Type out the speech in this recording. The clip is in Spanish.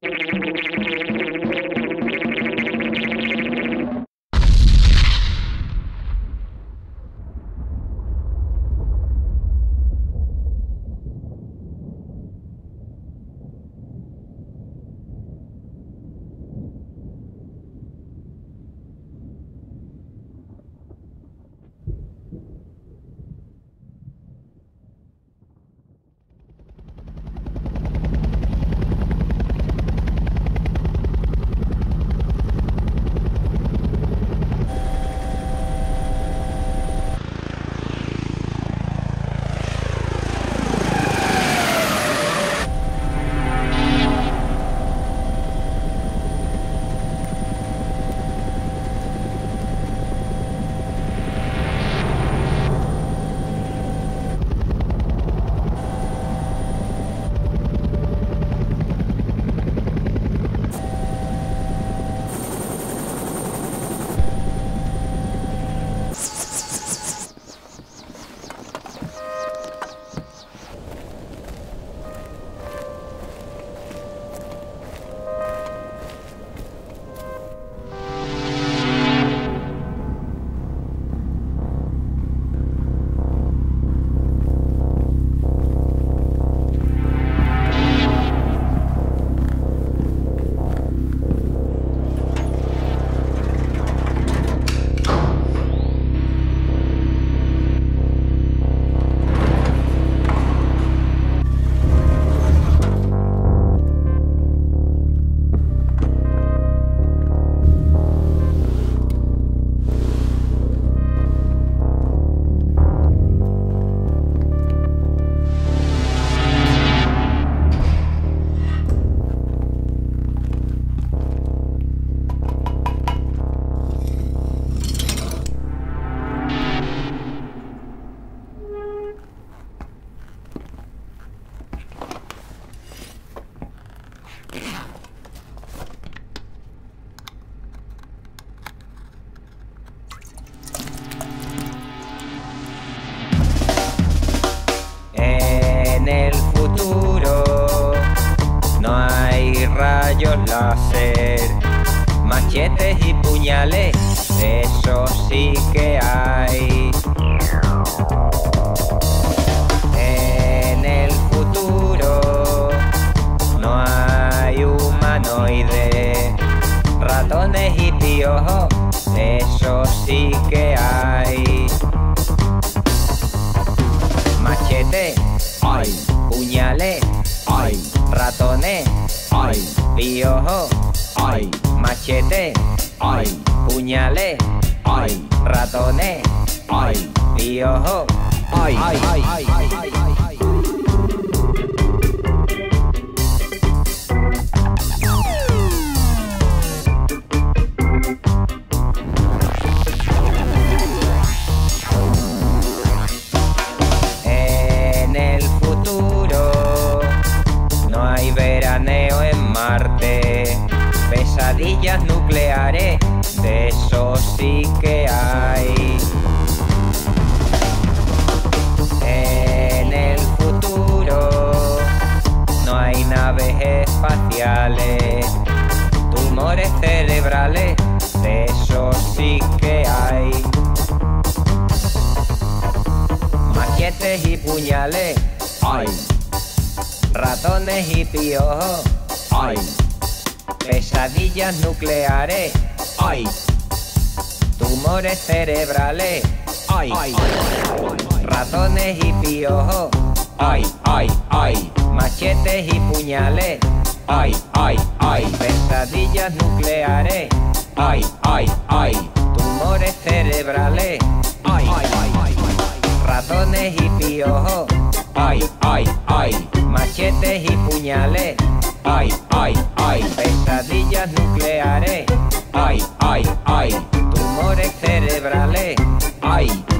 rayos láser, machetes y puñales, eso sí que hay. En el futuro no hay humanoides, ratones y piojos, eso sí que hay. Machetes, hay. Puñales, hay. Ratones, hay. Piojos, hay. Machetes, hay. Puñales, hay. Ratones, hay. Piojos, hay. En el futuro no hay veraneo en Marte, pesadillas nucleares, de eso sí que hay. En el futuro no hay naves espaciales, tumores cerebrales, de eso sí que hay. Machetes y puñales, hay. Ratones y piojos, hay. Pesadillas nucleares, hay. Tumores cerebrales, hay. Ratones y piojos, hay. Machetes y puñales, hay. Pesadillas nucleares, hay. Tumores cerebrales, hay. Ratones y piojos, hay. Machetes y puñales, hay. Pesadillas nucleares, hay. Tumores cerebrales, hay.